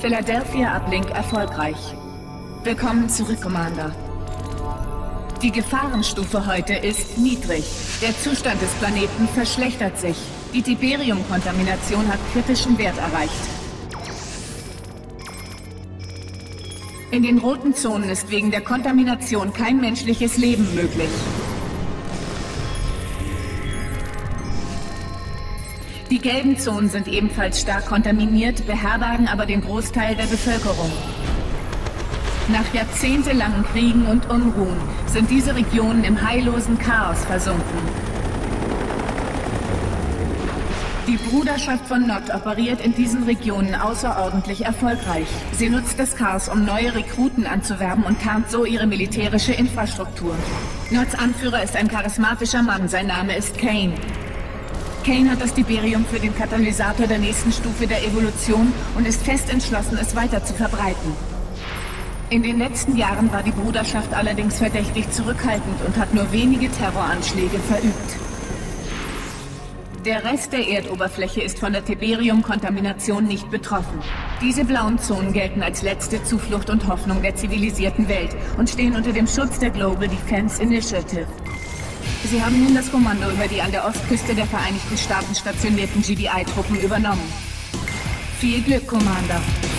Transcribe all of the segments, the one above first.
Philadelphia Uplink erfolgreich. Willkommen zurück, Commander. Die Gefahrenstufe heute ist niedrig. Der Zustand des Planeten verschlechtert sich. Die Tiberium-Kontamination hat kritischen Wert erreicht. In den roten Zonen ist wegen der Kontamination kein menschliches Leben möglich. Die gelben Zonen sind ebenfalls stark kontaminiert, beherbergen aber den Großteil der Bevölkerung. Nach jahrzehntelangen Kriegen und Unruhen sind diese Regionen im heillosen Chaos versunken. Die Bruderschaft von Nod operiert in diesen Regionen außerordentlich erfolgreich. Sie nutzt das Chaos, um neue Rekruten anzuwerben und tarnt so ihre militärische Infrastruktur. Nods Anführer ist ein charismatischer Mann, sein Name ist Kane. Kane hat das Tiberium für den Katalysator der nächsten Stufe der Evolution und ist fest entschlossen, es weiter zu verbreiten. In den letzten Jahren war die Bruderschaft allerdings verdächtig zurückhaltend und hat nur wenige Terroranschläge verübt. Der Rest der Erdoberfläche ist von der Tiberium-Kontamination nicht betroffen. Diese blauen Zonen gelten als letzte Zuflucht und Hoffnung der zivilisierten Welt und stehen unter dem Schutz der Global Defense Initiative. Sie haben nun das Kommando über die an der Ostküste der Vereinigten Staaten stationierten GDI-Truppen übernommen. Viel Glück, Commander.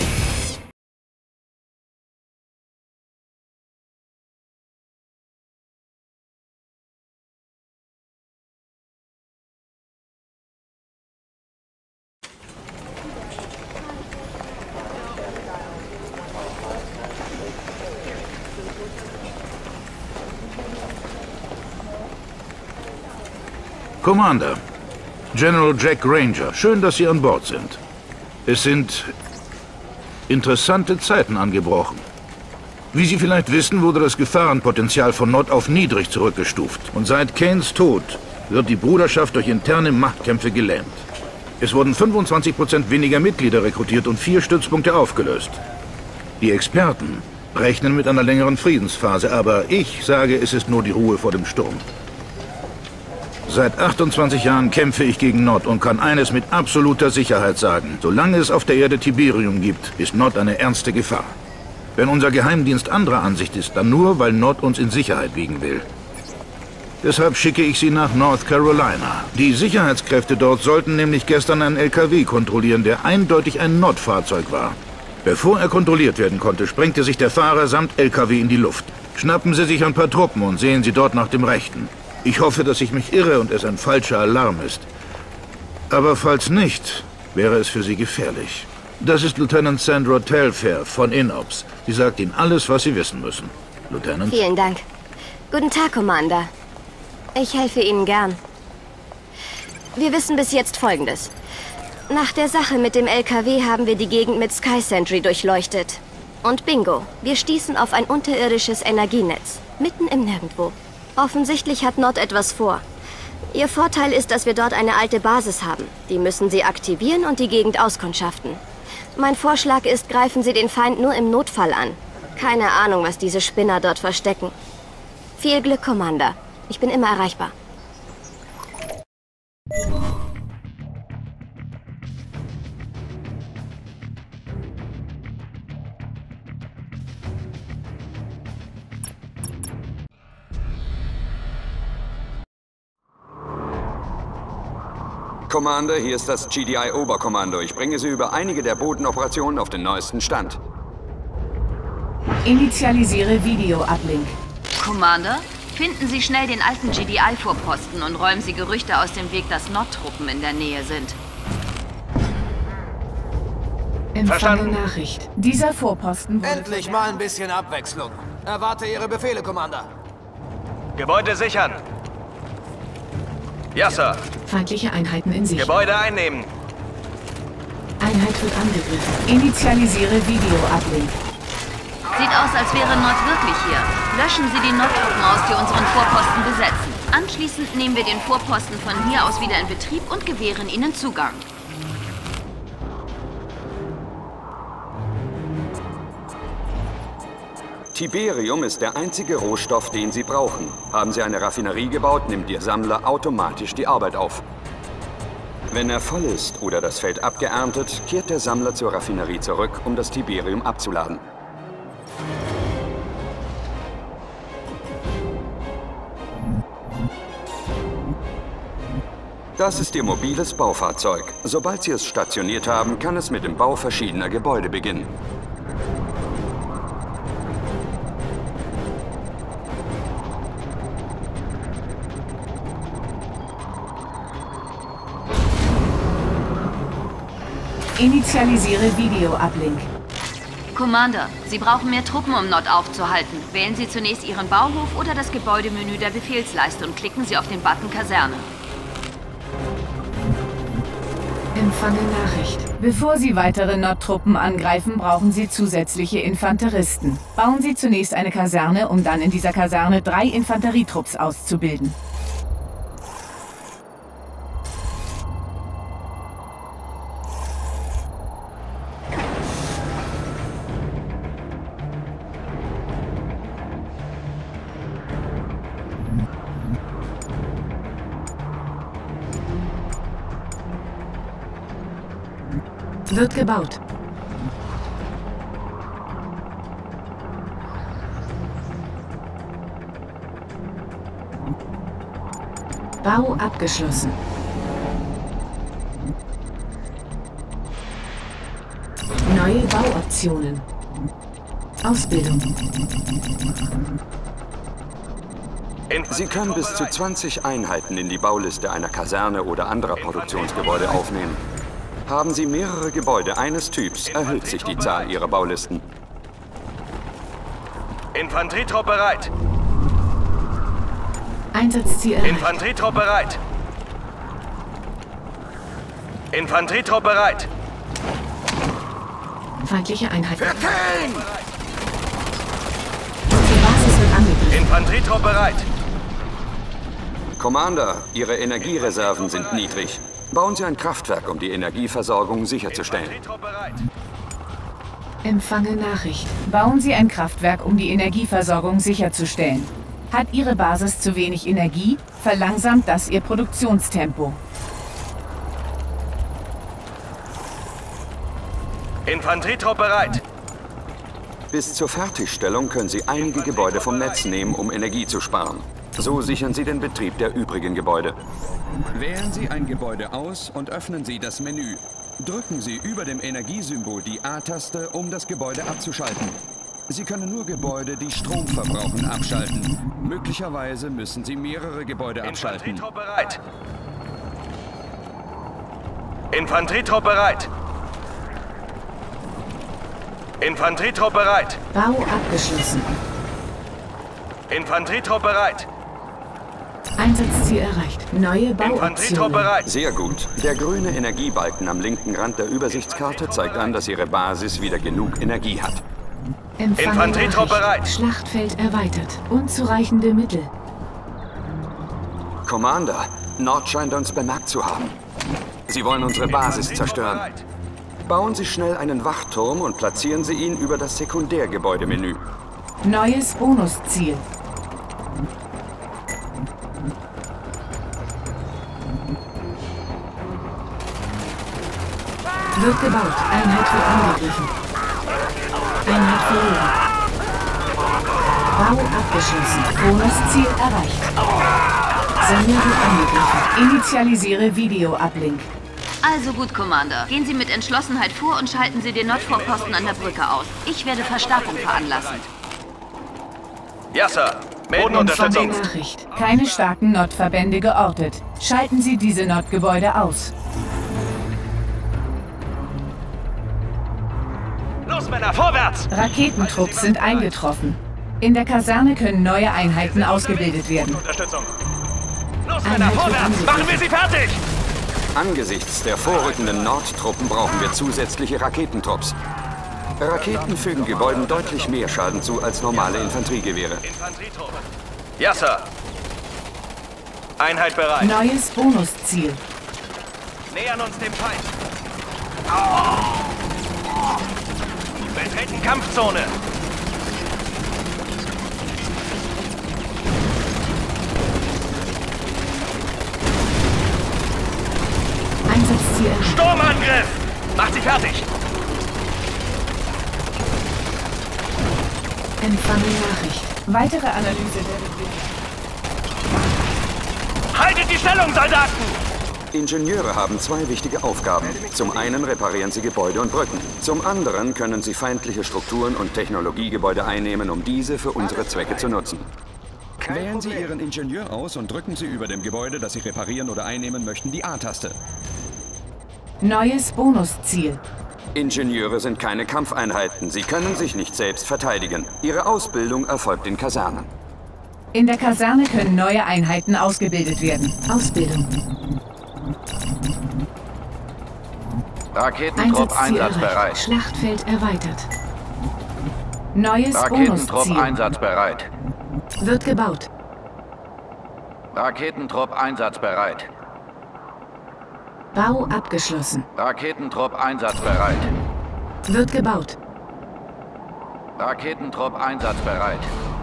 Commander, General Jack Ranger, schön, dass Sie an Bord sind. Es sind interessante Zeiten angebrochen. Wie Sie vielleicht wissen, wurde das Gefahrenpotenzial von Nod auf niedrig zurückgestuft. Und seit Kanes Tod wird die Bruderschaft durch interne Machtkämpfe gelähmt. Es wurden 25% weniger Mitglieder rekrutiert und 4 Stützpunkte aufgelöst. Die Experten rechnen mit einer längeren Friedensphase, aber ich sage, es ist nur die Ruhe vor dem Sturm. Seit 28 Jahren kämpfe ich gegen Nod und kann eines mit absoluter Sicherheit sagen. Solange es auf der Erde Tiberium gibt, ist Nod eine ernste Gefahr. Wenn unser Geheimdienst anderer Ansicht ist, dann nur, weil Nod uns in Sicherheit wiegen will. Deshalb schicke ich sie nach North Carolina. Die Sicherheitskräfte dort sollten nämlich gestern einen LKW kontrollieren, der eindeutig ein Nod-Fahrzeug war. Bevor er kontrolliert werden konnte, sprengte sich der Fahrer samt LKW in die Luft. Schnappen Sie sich ein paar Truppen und sehen Sie dort nach dem Rechten. Ich hoffe, dass ich mich irre und es ein falscher Alarm ist. Aber falls nicht, wäre es für Sie gefährlich. Das ist Lieutenant Sandra Telfair von INOPS. Sie sagt Ihnen alles, was Sie wissen müssen. Lieutenant? Vielen Dank. Guten Tag, Commander. Ich helfe Ihnen gern. Wir wissen bis jetzt Folgendes. Nach der Sache mit dem LKW haben wir die Gegend mit Sky Sentry durchleuchtet. Und bingo, wir stießen auf ein unterirdisches Energienetz. Mitten im Nirgendwo. Offensichtlich hat Nod etwas vor. Ihr Vorteil ist, dass wir dort eine alte Basis haben. Die müssen Sie aktivieren und die Gegend auskundschaften. Mein Vorschlag ist, greifen Sie den Feind nur im Notfall an. Keine Ahnung, was diese Spinner dort verstecken. Viel Glück, Commander. Ich bin immer erreichbar. Commander, hier ist das GDI-Oberkommando. Ich bringe Sie über einige der Bodenoperationen auf den neuesten Stand. Initialisiere Video-Uplink. Commander, finden Sie schnell den alten GDI-Vorposten und räumen Sie Gerüchte aus dem Weg, dass Nod-Truppen in der Nähe sind. Empfange Nachricht. Dieser Vorposten wurde... Endlich mal ein bisschen Abwechslung. Erwarte Ihre Befehle, Commander. Gebäude sichern. Ja, Sir. Feindliche Einheiten in Sicht. Gebäude einnehmen. Einheit wird angegriffen. Initialisiere Video-Uplink. Sieht aus, als wäre Nod wirklich hier. Löschen Sie die Nod-Truppen aus, die unseren Vorposten besetzen. Anschließend nehmen wir den Vorposten von hier aus wieder in Betrieb und gewähren Ihnen Zugang. Tiberium ist der einzige Rohstoff, den Sie brauchen. Haben Sie eine Raffinerie gebaut, nimmt Ihr Sammler automatisch die Arbeit auf. Wenn er voll ist oder das Feld abgeerntet, kehrt der Sammler zur Raffinerie zurück, um das Tiberium abzuladen. Das ist Ihr mobiles Baufahrzeug. Sobald Sie es stationiert haben, kann es mit dem Bau verschiedener Gebäude beginnen. Initialisiere Video-Uplink. Commander, Sie brauchen mehr Truppen, um Nod aufzuhalten. Wählen Sie zunächst Ihren Bauhof oder das Gebäudemenü der Befehlsleiste und klicken Sie auf den Button Kaserne. Empfange Nachricht. Bevor Sie weitere Nod-Truppen angreifen, brauchen Sie zusätzliche Infanteristen. Bauen Sie zunächst eine Kaserne, um dann in dieser Kaserne 3 Infanterietrupps auszubilden. Wird gebaut. Bau abgeschlossen. Neue Bauoptionen. Ausbildung. Sie können bis zu 20 Einheiten in die Bauliste einer Kaserne oder anderer Produktionsgebäude aufnehmen. Haben Sie mehrere Gebäude eines Typs, erhöht sich die Zahl Ihrer Baulisten. Infanterietrupp bereit. Einsatzziel erreicht. Infanterietrupp bereit. Infanterietrupp bereit. Feindliche Einheit. Die Basis wird angegriffen. Infanterietrupp bereit. Commander, Ihre Energiereserven sind niedrig. Bauen Sie ein Kraftwerk, um die Energieversorgung sicherzustellen. Infanterietrupp bereit. Empfange Nachricht. Bauen Sie ein Kraftwerk, um die Energieversorgung sicherzustellen. Hat Ihre Basis zu wenig Energie, verlangsamt das Ihr Produktionstempo. Infanterietrupp bereit. Bis zur Fertigstellung können Sie einige Gebäude vom Netz nehmen, um Energie zu sparen. So sichern Sie den Betrieb der übrigen Gebäude. Wählen Sie ein Gebäude aus und öffnen Sie das Menü. Drücken Sie über dem Energiesymbol die A-Taste, um das Gebäude abzuschalten. Sie können nur Gebäude, die Strom verbrauchen, abschalten. Möglicherweise müssen Sie mehrere Gebäude abschalten. Infanterietrupp bereit. Infanterietrupp bereit. Infanterietrupp bereit. Bau abgeschlossen. Infanterietrupp bereit. Einsatzziel erreicht. Neue Infanterietrupp Bauoptionen. bereit. Sehr gut. Der grüne Energiebalken am linken Rand der Übersichtskarte zeigt an, dass Ihre Basis wieder genug Energie hat. Empfange Infanterietrupp Nachricht. bereit. Schlachtfeld erweitert. Unzureichende Mittel. Commander, Nord scheint uns bemerkt zu haben. Sie wollen unsere Basis zerstören. Bereit. Bauen Sie schnell einen Wachturm und platzieren Sie ihn über das Sekundärgebäudemenü. Neues Bonusziel. Wird gebaut. Einheit wird angegriffen. Einheit verloren. Bau abgeschlossen. Bonusziel erreicht. Sender wird angegriffen. Initialisiere Video-Uplink. Also gut, Commander. Gehen Sie mit Entschlossenheit vor und schalten Sie den Nordvorposten an der Brücke aus. Ich werde Verstärkung veranlassen. Ja, Sir. Empfange Bodenunterstützung. Nachricht. Keine starken Nord-Verbände geortet. Schalten Sie diese Nord-Gebäude aus. Los, Männer, vorwärts! Raketentrupps sind eingetroffen. In der Kaserne können neue Einheiten ausgebildet werden. Unterstützung. Los, Einheit Männer, wird vorwärts! angegriffen. Machen wir sie fertig! Angesichts der vorrückenden Nordtruppen brauchen wir zusätzliche Raketentrupps. Raketen fügen Gebäuden deutlich mehr Schaden zu als normale Infanteriegewehre. Infanterietruppe. Ja, Sir. Einheit bereit. Neues Bonusziel. Nähern uns dem Feind. Betreten Kampfzone. Einsatzziel. Sturmangriff! Macht sie fertig! Empfange Nachricht. Weitere Analyse der Region. Haltet die Stellung, Soldaten! Ingenieure haben zwei wichtige Aufgaben. Zum einen reparieren sie Gebäude und Brücken. Zum anderen können sie feindliche Strukturen und Technologiegebäude einnehmen, um diese für unsere Zwecke zu nutzen. Wählen Sie Ihren Ingenieur aus und drücken Sie über dem Gebäude, das Sie reparieren oder einnehmen möchten, die A-Taste. Neues Bonusziel. Ingenieure sind keine Kampfeinheiten. Sie können sich nicht selbst verteidigen. Ihre Ausbildung erfolgt in Kasernen. In der Kaserne können neue Einheiten ausgebildet werden. Ausbildung. Raketentrupp einsatzbereit. Schlachtfeld erweitert. Neues Raketentrupp Bonusziel. einsatzbereit. Wird gebaut. Raketentrupp einsatzbereit. Bau abgeschlossen. Raketentrupp einsatzbereit. Wird gebaut. Raketentrupp einsatzbereit.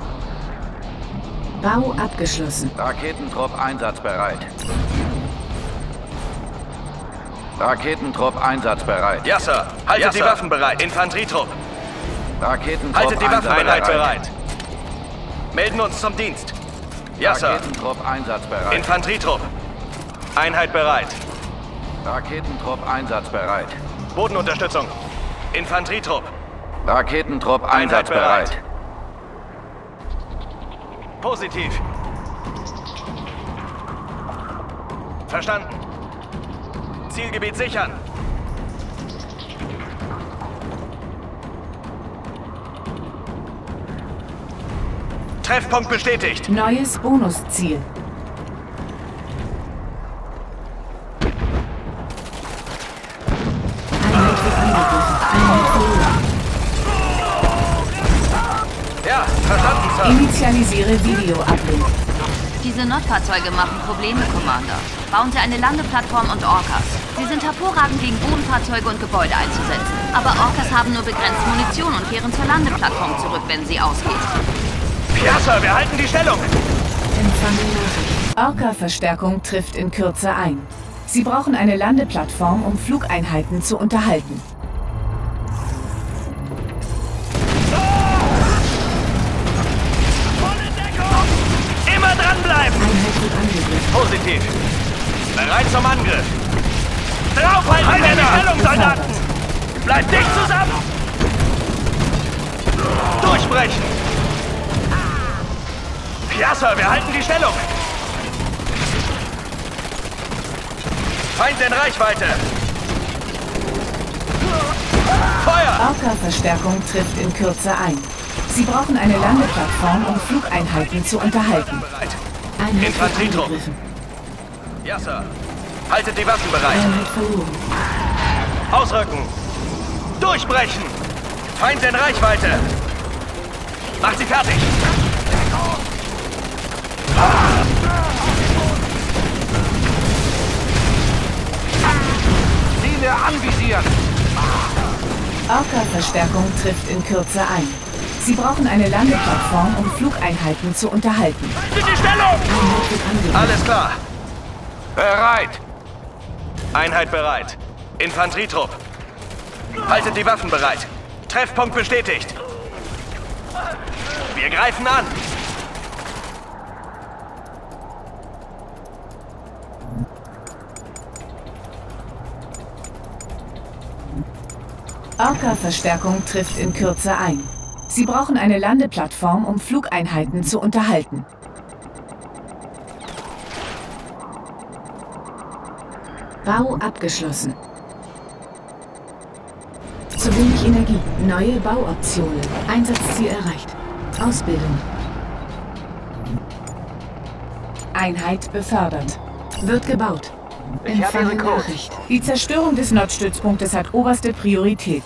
Bau abgeschlossen. Raketentrupp einsatzbereit. Raketentrupp einsatzbereit. Ja, Sir. Haltet die Waffen bereit. Infanterietrupp. Raketentrupp Haltet die Waffen einsatzbereit. bereit. Melden uns zum Dienst. Ja, Sir. Raketentrupp einsatzbereit. Infanterietrupp. Einheit bereit. Raketentrupp einsatzbereit. Bodenunterstützung. Infanterietrupp. Raketentrupp Einheit einsatzbereit. Positiv. Verstanden. Zielgebiet sichern. Treffpunkt bestätigt. Neues Bonusziel. Einheit wird angegriffen. Einheit verloren. Ja, verstanden, Sir. Initialisiere Videoablink. Diese Notfahrzeuge machen Probleme, Commander. Bauen Sie eine Landeplattform und Orcas. Sie sind hervorragend gegen Bodenfahrzeuge und Gebäude einzusetzen. Aber Orcas haben nur begrenzt Munition und kehren zur Landeplattform zurück, wenn sie ausgeht. Ja, Sir, wir halten die Stellung. Empfange Nachricht. Orca-Verstärkung trifft in Kürze ein. Sie brauchen eine Landeplattform, um Flugeinheiten zu unterhalten. Immer dranbleiben. Einheit wird angegriffen. Positiv. Bereit zum Angriff. Draufhalten, in die Stellung, Soldaten. Bleibt dicht zusammen. Durchbrechen. Ja, Sir, wir halten die Stellung. Feind in Reichweite. Feuer! Orca-Verstärkung trifft in Kürze ein. Sie brauchen eine Landeplattform, um Flugeinheiten zu unterhalten. Einheit wird Infanterietrupp. angegriffen. Ja, Sir. Haltet die Waffen bereit. Einheit verloren. Ausrücken. Durchbrechen. Feind in Reichweite. Macht sie fertig. Ziele anvisieren. Orca-Verstärkung trifft in Kürze ein. Sie brauchen eine Landeplattform, um Flugeinheiten zu unterhalten. Haltet die Stellung! Einheit wird angegriffen. Alles klar. Bereit. Einheit bereit. Infanterietrupp. Haltet die Waffen bereit. Treffpunkt bestätigt. Wir greifen an. Orca-Verstärkung trifft in Kürze ein. Sie brauchen eine Landeplattform, um Flugeinheiten zu unterhalten. Bau abgeschlossen. Zu wenig Energie. Neue Bauoptionen. Einsatzziel erreicht. Ausbildung. Einheit befördert. Wird gebaut. Empfange Nachricht. Die Zerstörung des Nordstützpunktes hat oberste Priorität.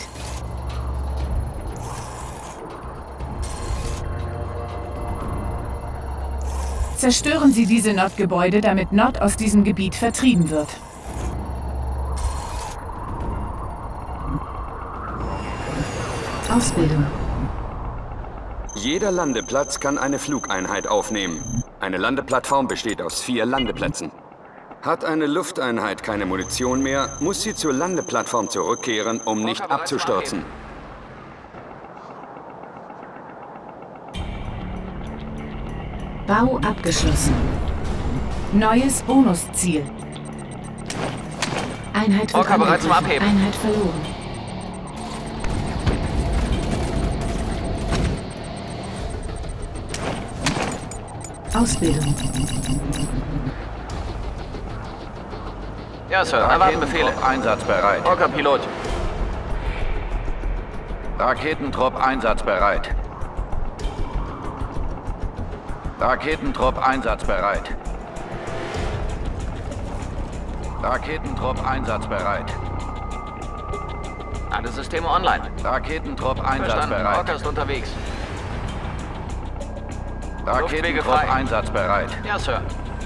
Zerstören Sie diese Nord-Gebäude, damit Nord aus diesem Gebiet vertrieben wird. Ausbildung. Jeder Landeplatz kann eine Flugeinheit aufnehmen. Eine Landeplattform besteht aus 4 Landeplätzen. Hat eine Lufteinheit keine Munition mehr, muss sie zur Landeplattform zurückkehren, um nicht abzustürzen. Bau abgeschlossen. Neues Bonusziel. Einheit wird Orca bereit zum angegriffen. Abheben. Einheit verloren. Ausbildung. Ja, Sir. Erwarten Befehle. Einsatzbereit. Orca-Pilot. Raketentrupp einsatzbereit. Raketentrupp einsatzbereit. Raketentrupp einsatzbereit. Alle Systeme online. Raketentrupp Verstanden. einsatzbereit. Orca ist unterwegs. Luftwege Raketentrupp frei. einsatzbereit. Ja, Sir.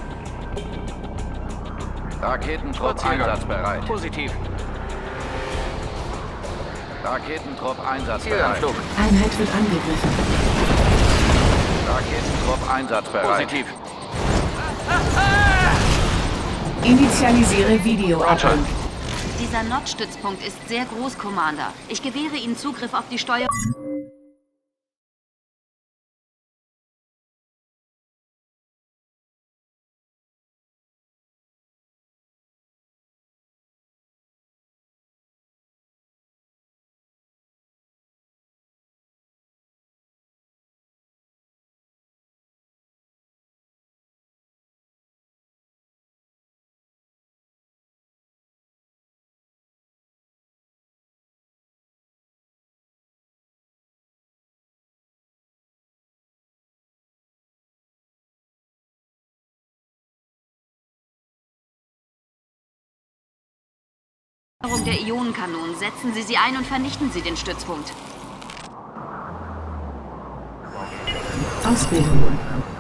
Raketentrupp Zielgang. einsatzbereit. Positiv. Raketentrupp Ziel am einsatzbereit. Flug. Einheit wird angegriffen. Raketentrupp einsatzbereit. Positiv. Initialisiere Videoablink. Dieser Nord-Stützpunkt ist sehr groß, Commander. Ich gewähre Ihnen Zugriff auf die Steuerung. Der Ionenkanonen. Setzen Sie sie ein und vernichten Sie den Stützpunkt. Ausbildung.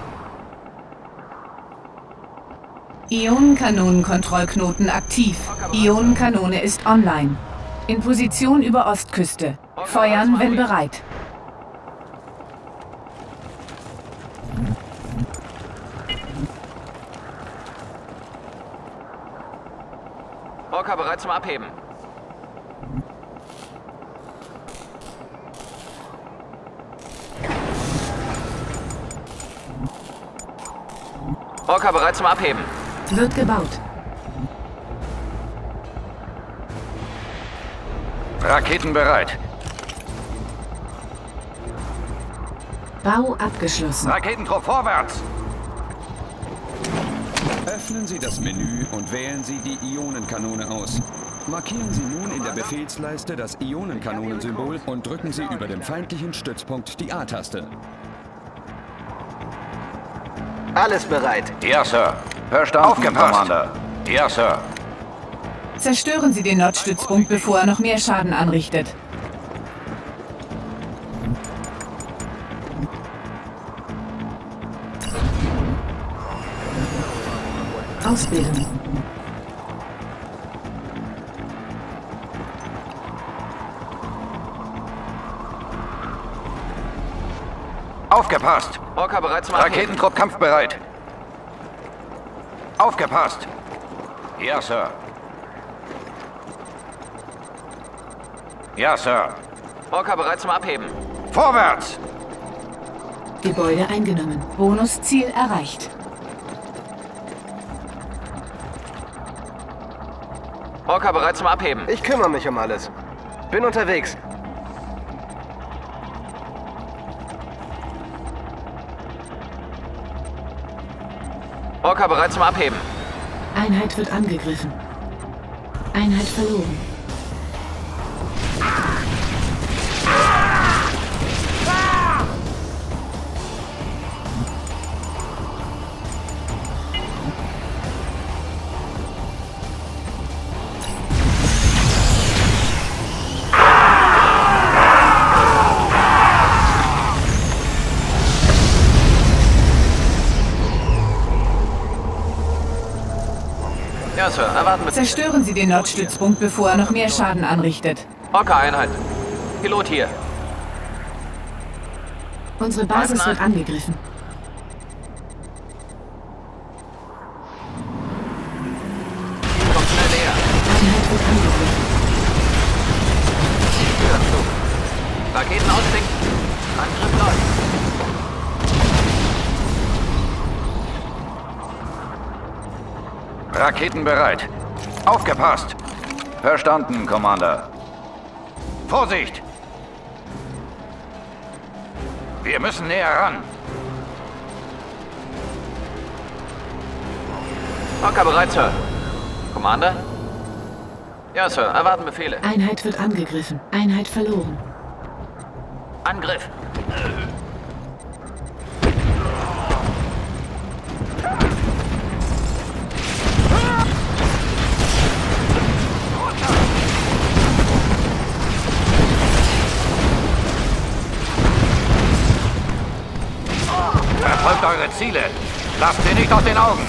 Ionenkanonenkontrollknoten aktiv. Ionenkanone ist online. In Position über Ostküste. Feuern, wenn bereit. Orca bereit zum Abheben. Orca bereit zum Abheben. Wird gebaut. Raketen bereit. Bau abgeschlossen. Raketentrupp vorwärts. Öffnen Sie das Menü und wählen Sie die Ionenkanone aus. Markieren Sie nun in der Befehlsleiste das Ionenkanonensymbol und drücken Sie über dem feindlichen Stützpunkt die A-Taste. Alles bereit. Ja, Sir. Verstanden, Aufgepasst. Commander. Ja, Sir. Zerstören Sie den Nordstützpunkt, bevor er noch mehr Schaden anrichtet. Ausbildung. Aufgepasst. Orca bereit zum Abheben. Raketentrupp kampfbereit. Aufgepasst. Ja, Sir. Ja, Sir. Orca bereit zum Abheben. Vorwärts. Gebäude eingenommen. Bonusziel erreicht. Orca bereit zum Abheben. Ich kümmere mich um alles. Bin unterwegs. Orca bereit zum Abheben. Einheit wird angegriffen. Einheit verloren. Ja, Sir. Erwarten wir. Zerstören Sie den Nordstützpunkt, bevor er noch mehr Schaden anrichtet. Orca-Einheit. Pilot hier. Unsere Basis wird angegriffen. Raketen ausklinken. Angriff läuft. Raketen bereit. Aufgepasst. Verstanden, Commander. Vorsicht! Wir müssen näher ran. Orca bereit, Sir. Commander? Ja, Sir. Erwarten Befehle. Einheit wird angegriffen. Einheit verloren. Angriff. Verfolgt eure Ziele. Lasst sie nicht aus den Augen.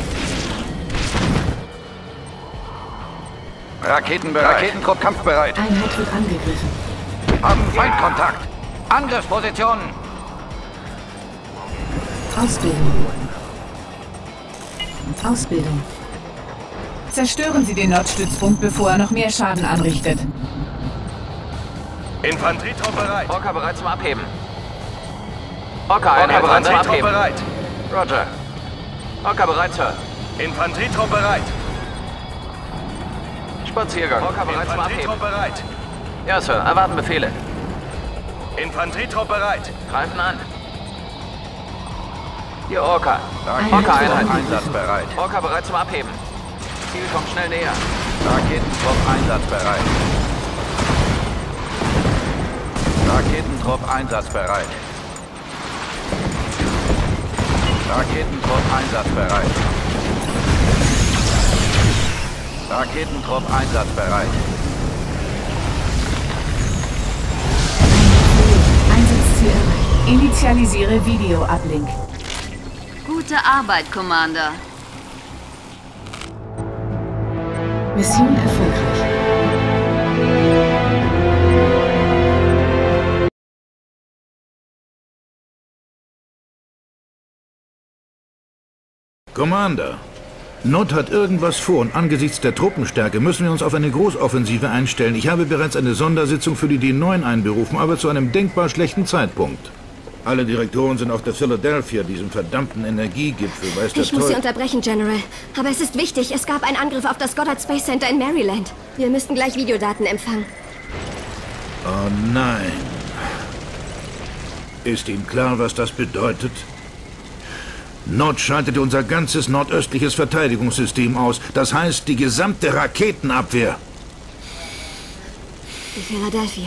Raketen bereit. Raketengruppe kampfbereit. Einheit wird angegriffen. Haben Feindkontakt. Angriffspositionen. Ausbildung. Ausbildung. Zerstören Sie den Nordstützpunkt, bevor er noch mehr Schaden anrichtet. Infanterietrupp bereit. Orca bereit zum Abheben. Orca-Einheit bereit zum Abheben. Bereit. Roger. Orca bereit, Sir. Infanterietrupp bereit. Spaziergang. Orca bereit zum Abheben. Bereit. Ja, Sir. Erwarten Befehle. Infanterietrupp bereit. Greifen an. Hier Orca. Orca-Einheit. Einsatzbereit. Orca bereit zum Abheben. Ziel kommt schnell näher. Raketentrupp einsatzbereit. Raketentrupp einsatzbereit. Raketentrupp einsatzbereit. Raketentrupp einsatzbereit. Einsatzziel erreicht. Initialisiere Video-Uplink. Gute Arbeit, Commander. Mission erfolgreich. Commander, Nod hat irgendwas vor und angesichts der Truppenstärke müssen wir uns auf eine Großoffensive einstellen. Ich habe bereits eine Sondersitzung für die D9 einberufen, aber zu einem denkbar schlechten Zeitpunkt. Alle Direktoren sind auf der Philadelphia, diesem verdammten Energiegipfel, weiß der Ich muss Sie unterbrechen, General. Aber es ist wichtig, es gab einen Angriff auf das Goddard Space Center in Maryland. Wir müssten gleich Videodaten empfangen. Oh nein. Ist Ihnen klar, was das bedeutet? Nod schaltete unser ganzes nordöstliches Verteidigungssystem aus. Das heißt, die gesamte Raketenabwehr. Die Philadelphia.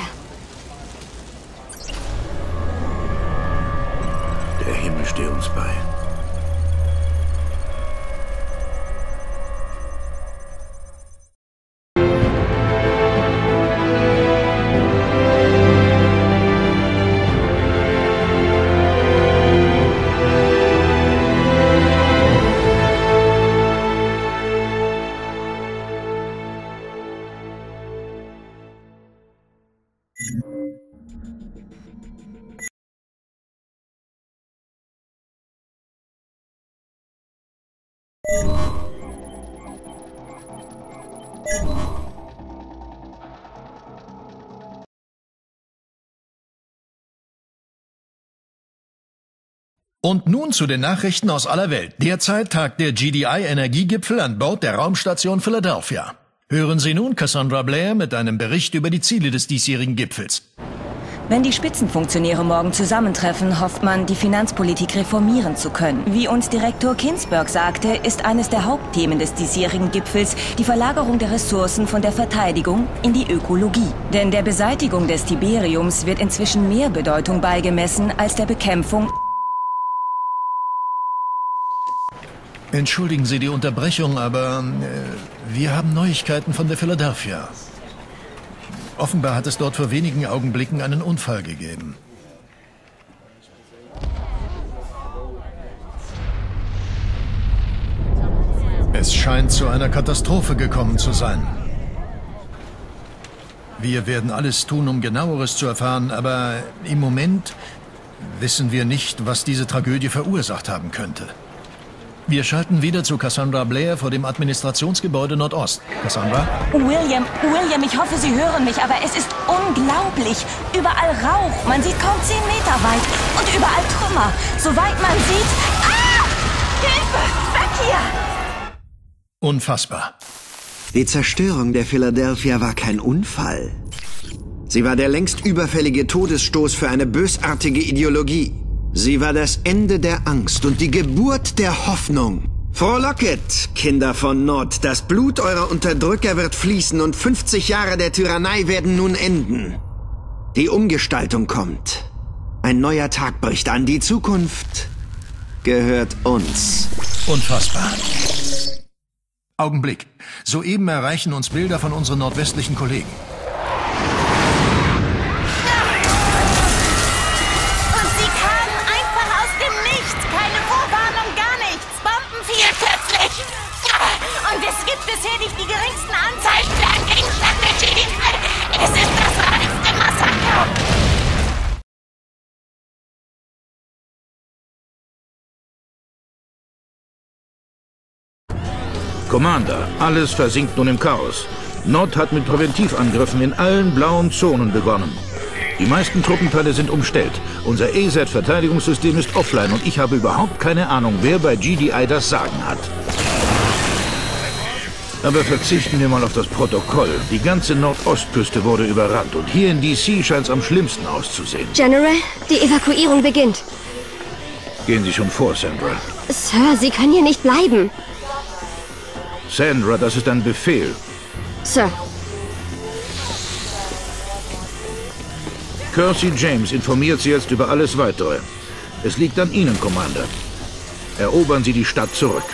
Der Himmel stehe uns bei. Und nun zu den Nachrichten aus aller Welt. Derzeit tagt der GDI-Energiegipfel an Bord der Raumstation Philadelphia. Hören Sie nun Cassandra Blair mit einem Bericht über die Ziele des diesjährigen Gipfels. Wenn die Spitzenfunktionäre morgen zusammentreffen, hofft man, die Finanzpolitik reformieren zu können. Wie uns Direktor Kinsberg sagte, ist eines der Hauptthemen des diesjährigen Gipfels die Verlagerung der Ressourcen von der Verteidigung in die Ökologie. Denn der Beseitigung des Tiberiums wird inzwischen mehr Bedeutung beigemessen als der Bekämpfung. Entschuldigen Sie die Unterbrechung, aber wir haben Neuigkeiten von der Philadelphia. Offenbar hat es dort vor wenigen Augenblicken einen Unfall gegeben. Es scheint zu einer Katastrophe gekommen zu sein. Wir werden alles tun, um Genaueres zu erfahren, aber im Moment wissen wir nicht, was diese Tragödie verursacht haben könnte. Wir schalten wieder zu Cassandra Blair vor dem Administrationsgebäude Nordost. Cassandra? William, ich hoffe, Sie hören mich, aber es ist unglaublich. Überall Rauch. Man sieht kaum 10 Meter weit. Und überall Trümmer. Soweit man sieht... Ah! Hilfe! Weg hier! Unfassbar. Die Zerstörung der Philadelphia war kein Unfall. Sie war der längst überfällige Todesstoß für eine bösartige Ideologie. Sie war das Ende der Angst und die Geburt der Hoffnung. Frohlocket, Kinder von Nord, das Blut eurer Unterdrücker wird fließen und 50 Jahre der Tyrannei werden nun enden. Die Umgestaltung kommt. Ein neuer Tag bricht an. Die Zukunft gehört uns. Unfassbar. Augenblick. Soeben erreichen uns Bilder von unseren nordwestlichen Kollegen. Es gibt bisher nicht die geringsten Anzeichen für einen Gegenschlag der GDI. Es ist das reinste Massaker. Commander, alles versinkt nun im Chaos. Nord hat mit Präventivangriffen in allen blauen Zonen begonnen. Die meisten Truppenteile sind umstellt. Unser EZ-Verteidigungssystem ist offline und ich habe überhaupt keine Ahnung, wer bei GDI das Sagen hat. Aber verzichten wir mal auf das Protokoll. Die ganze Nordostküste wurde überrannt und hier in DC scheint es am schlimmsten auszusehen. General, die Evakuierung beginnt. Gehen Sie schon vor, Sandra. Sir, Sie können hier nicht bleiben. Sandra, das ist ein Befehl. Sir. Kersey James informiert Sie jetzt über alles Weitere. Es liegt an Ihnen, Commander. Erobern Sie die Stadt zurück.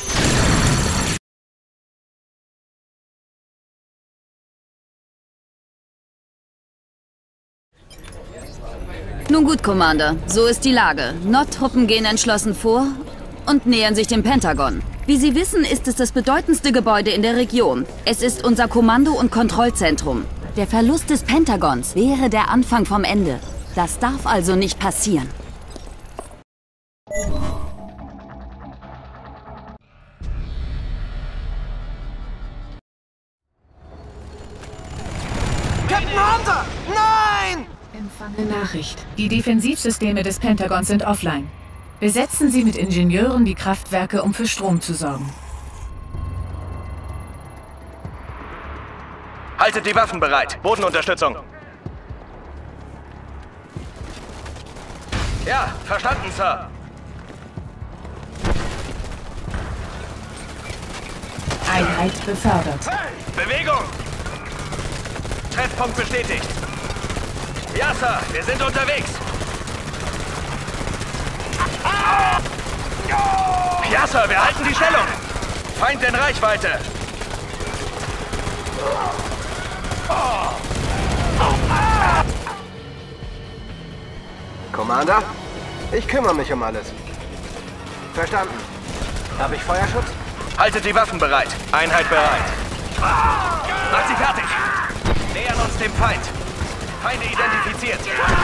Nun gut, Commander. So ist die Lage. Nord-Truppen gehen entschlossen vor und nähern sich dem Pentagon. Wie Sie wissen, ist es das bedeutendste Gebäude in der Region. Es ist unser Kommando- und Kontrollzentrum. Der Verlust des Pentagons wäre der Anfang vom Ende. Das darf also nicht passieren. Captain Hunter! Nein! Empfange Nachricht. Die Defensivsysteme des Pentagons sind offline. Besetzen Sie mit Ingenieuren die Kraftwerke, um für Strom zu sorgen. Haltet die Waffen bereit. Bodenunterstützung. Ja, verstanden, Sir. Einheit befördert. Bewegung! Treffpunkt bestätigt. Ja, Sir, wir sind unterwegs. Ja, Sir, wir halten die Stellung. Feind in Reichweite. Commander, ich kümmere mich um alles. Verstanden. Habe ich Feuerschutz? Haltet die Waffen bereit. Einheit bereit. Macht sie fertig. Nähern uns dem Feind. Feinde identifiziert.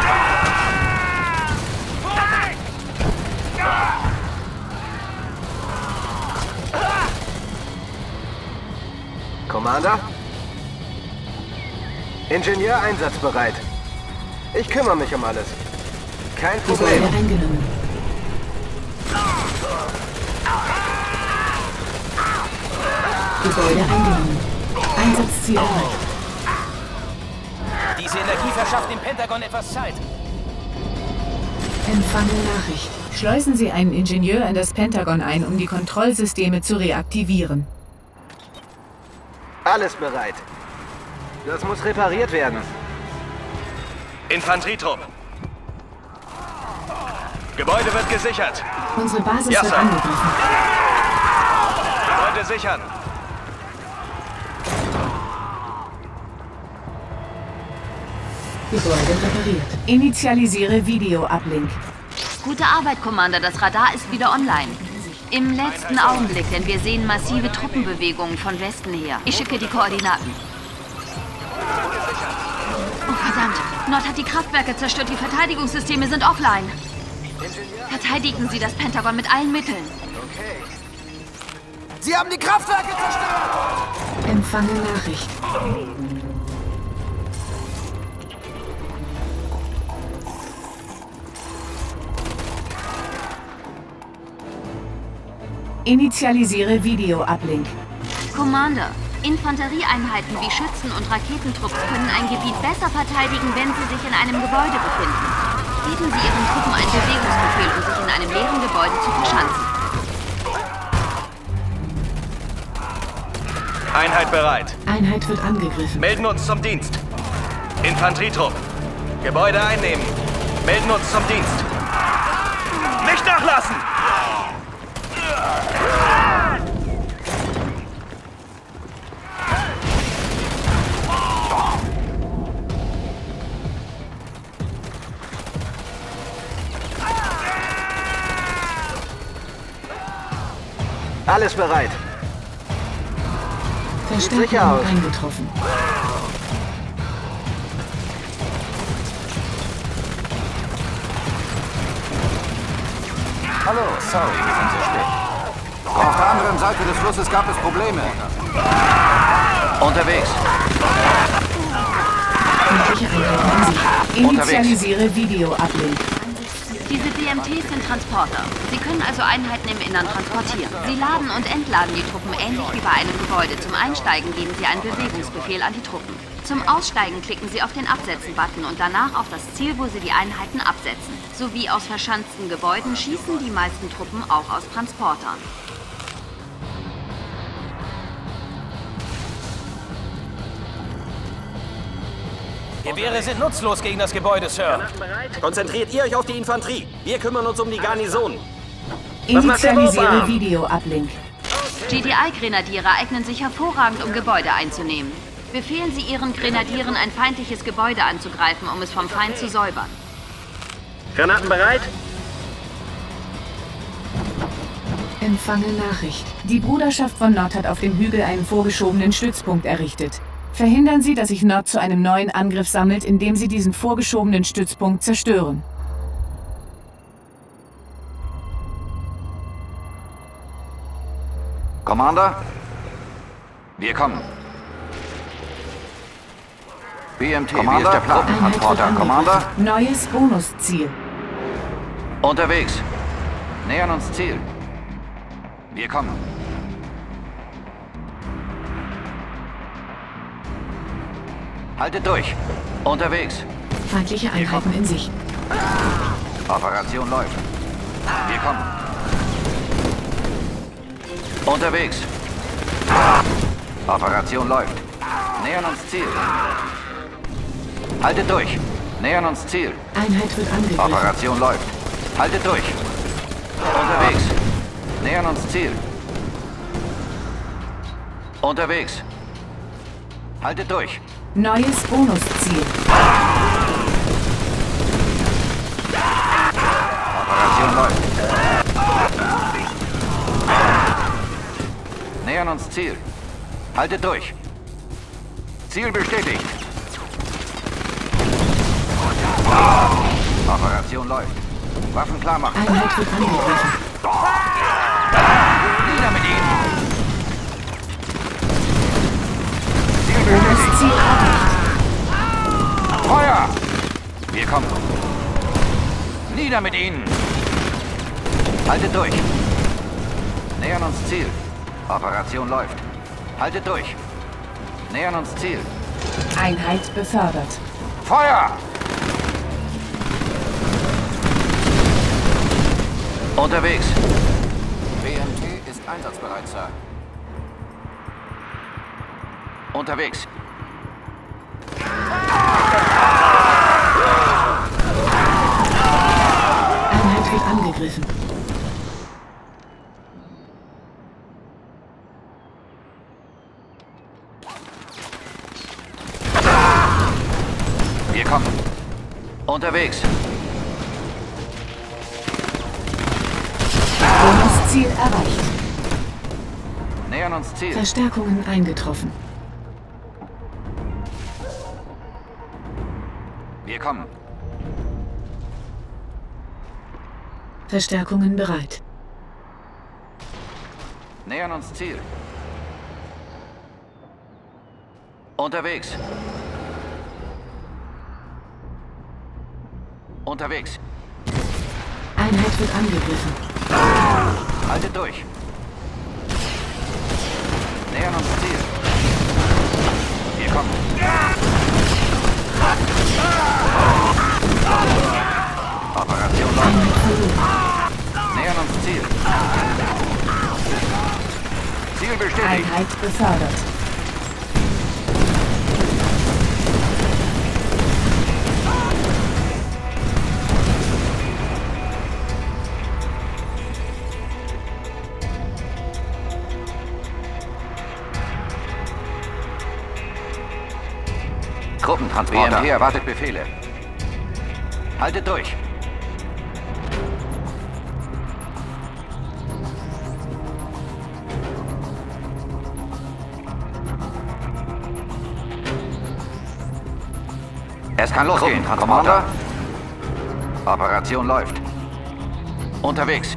Commander? Ingenieur einsatzbereit. Ich kümmere mich um alles. Kein Problem. Gebäude eingenommen. Gebäude eingenommen. Einsatzziel erreicht. Diese Energie verschafft dem Pentagon etwas Zeit. Empfange Nachricht. Schleusen Sie einen Ingenieur in das Pentagon ein, um die Kontrollsysteme zu reaktivieren. Alles bereit. Das muss repariert werden. Infanterietrupp. Gebäude wird gesichert. Unsere Basis Ja, wird Sir. angegriffen. Gebäude sichern. Gebäude repariert. Initialisiere Video-Uplink. Gute Arbeit, Commander. Das Radar ist wieder online. Im letzten Augenblick, denn wir sehen massive Truppenbewegungen von Westen her. Ich schicke die Koordinaten. Oh, verdammt. Nord hat die Kraftwerke zerstört. Die Verteidigungssysteme sind offline. Verteidigen Sie das Pentagon mit allen Mitteln. Okay. Sie haben die Kraftwerke zerstört! Empfange Nachricht. Initialisiere Video-Uplink. Commander, Infanterieeinheiten wie Schützen und Raketentrupps können ein Gebiet besser verteidigen, wenn sie sich in einem Gebäude befinden. Geben Sie Ihren Truppen einen Bewegungsbefehl, um sich in einem leeren Gebäude zu verschanzen. Einheit bereit. Einheit wird angegriffen. Melden uns zum Dienst. Infanterietrupp. Gebäude einnehmen. Melden uns zum Dienst. Nicht nachlassen! Alles bereit. Verstärkung eingetroffen. Hallo, sorry, wir sind zu spät. Auf der anderen Seite des Flusses gab es Probleme. Unterwegs. Initialisiere Video-Uplink. Diese DMTs sind Transporter. Sie können also Einheiten im Innern transportieren. Sie laden und entladen die Truppen ähnlich wie bei einem Gebäude. Zum Einsteigen geben Sie einen Bewegungsbefehl an die Truppen. Zum Aussteigen klicken Sie auf den Absetzen-Button und danach auf das Ziel, wo Sie die Einheiten absetzen. Sowie aus verschanzten Gebäuden schießen die meisten Truppen auch aus Transportern. Gewehre sind nutzlos gegen das Gebäude, Sir. Konzentriert ihr euch auf die Infanterie. Wir kümmern uns um die Garnison. Initialisiere Video-Uplink. GDI-Grenadiere eignen sich hervorragend, um Gebäude einzunehmen. Befehlen Sie Ihren Grenadieren, ein feindliches Gebäude anzugreifen, um es vom Feind zu säubern. Granaten bereit? Empfange Nachricht. Die Bruderschaft von Nod hat auf dem Hügel einen vorgeschobenen Stützpunkt errichtet. Verhindern Sie, dass sich Nod zu einem neuen Angriff sammelt, indem Sie diesen vorgeschobenen Stützpunkt zerstören. Commander? Wir kommen. BMT, wie ist der Plan? Transporter, Commander? Neues Bonusziel. Unterwegs. Nähern uns Ziel. Wir kommen. Haltet durch. Unterwegs. Feindliche Einheiten in Sicht. Operation läuft. Wir kommen. Unterwegs. Operation läuft. Nähern uns Ziel. Haltet durch. Nähern uns Ziel. Einheit wird angegriffen. Operation läuft. Haltet durch. Unterwegs. Nähern uns Ziel. Unterwegs. Haltet durch. Neues Bonusziel. Operation läuft. Nähern uns Ziel. Haltet durch. Ziel bestätigt. Operation läuft. Waffen klar machen. Einheit wird angegriffen. Nieder mit ihnen. Bonusziel erreicht. Feuer! Wir kommen. Nieder mit ihnen. Haltet durch. Nähern uns Ziel. Operation läuft. Haltet durch. Nähern uns Ziel. Einheit befördert. Feuer! Unterwegs. BMT ist einsatzbereit, Sir. Unterwegs. Einheit wird angegriffen. Wir kommen. Unterwegs. Bonusziel erreicht. Nähern uns Ziel. Verstärkungen eingetroffen. Wir kommen. Verstärkungen bereit. Nähern uns Ziel. Unterwegs. Unterwegs. Einheit wird angegriffen. Haltet durch. Nähern uns Ziel. Wir kommen. Operation läuft. Nähern uns Ziel. Ziel bestätigt. Einheit befördert. Gruppentransporter. BMT erwartet Befehle. Haltet durch. Es kann losgehen, Commander. Operation läuft. Unterwegs.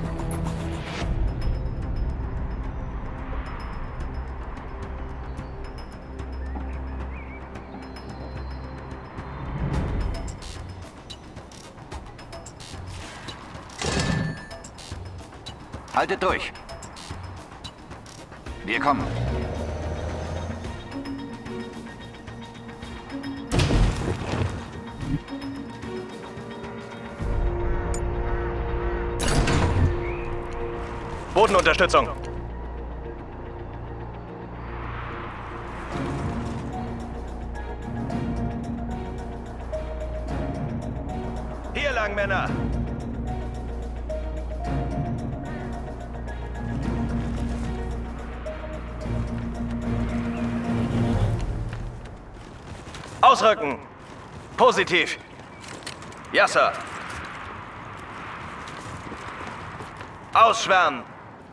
Haltet durch. Wir kommen. Bodenunterstützung. Hier lang, Männer. Ausrücken. Positiv. Ja, Sir. Ausschwärmen.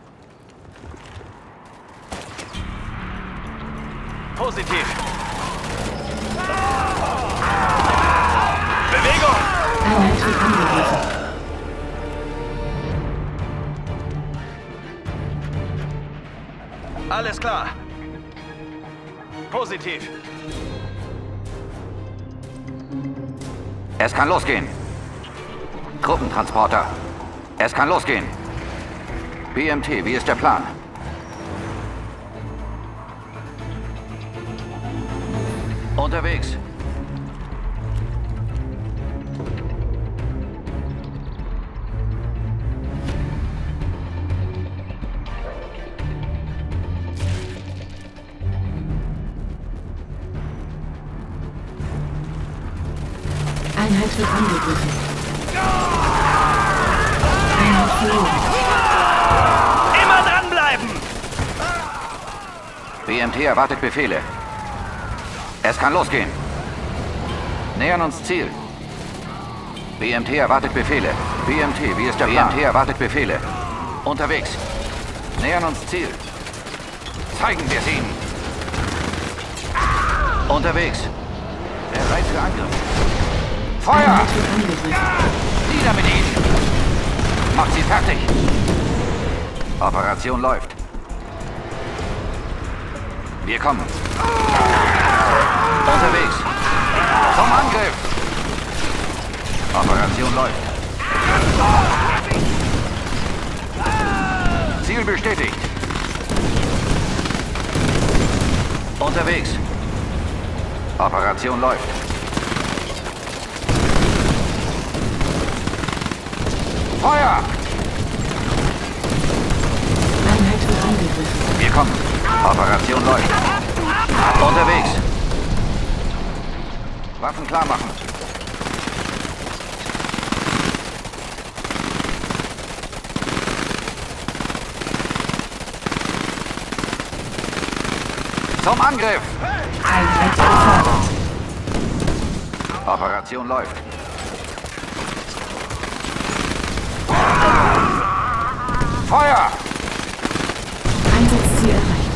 Positiv. Bewegung. Einheit wird angegriffen. Alles klar. Positiv. Es kann losgehen. Gruppentransporter. Es kann losgehen. BMT, wie ist der Plan? Unterwegs. Einheit wird angegriffen. Einheit verloren. Immer dranbleiben! BMT erwartet Befehle. Es kann losgehen. Nähern uns Ziel. BMT erwartet Befehle. BMT, wie ist der Plan? BMT erwartet Befehle. Unterwegs. Nähern uns Ziel. Zeigen wir es ihnen. Unterwegs. Bereit für Angriff. Feuer! Nieder mit ihnen! Macht sie fertig! Operation läuft. Wir kommen. Unterwegs. Zum Angriff! Operation läuft. Ziel bestätigt. Unterwegs. Operation läuft. Feuer! Einheit wird angegriffen. Wir kommen. Operation läuft. Unterwegs. Waffen klar machen. Zum Angriff! Einheit befördert. Operation läuft. Feuer! Einsatzziel erreicht.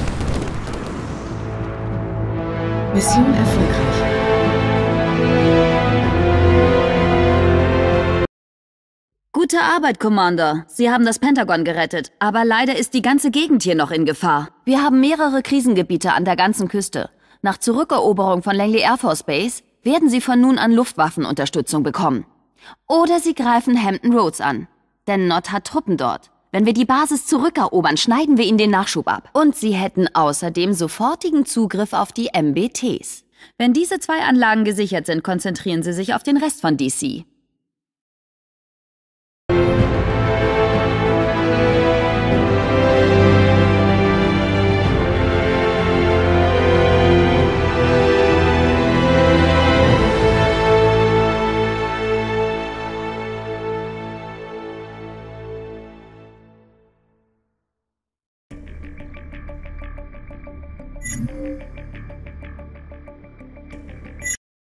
Mission erfolgreich. Gute Arbeit, Commander. Sie haben das Pentagon gerettet, aber leider ist die ganze Gegend hier noch in Gefahr. Wir haben mehrere Krisengebiete an der ganzen Küste. Nach Zurückeroberung von Langley Air Force Base werden Sie von nun an Luftwaffenunterstützung bekommen. Oder Sie greifen Hampton Roads an. Denn Nott hat Truppen dort. Wenn wir die Basis zurückerobern, schneiden wir ihnen den Nachschub ab. Und Sie hätten außerdem sofortigen Zugriff auf die MBTs. Wenn diese 2 Anlagen gesichert sind, konzentrieren Sie sich auf den Rest von DC.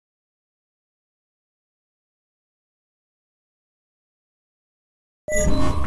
You